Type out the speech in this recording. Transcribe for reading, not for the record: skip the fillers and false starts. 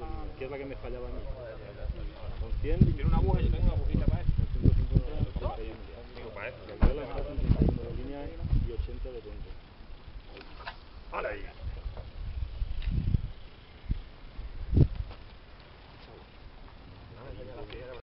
que es la que me fallaba a mí. Con 100 Tiene una aguja, yo tengo una agujita para eso. 150, 31. Digo, para eso. La viola está con 31 de línea y 80 de puente. ¡Hala ahí!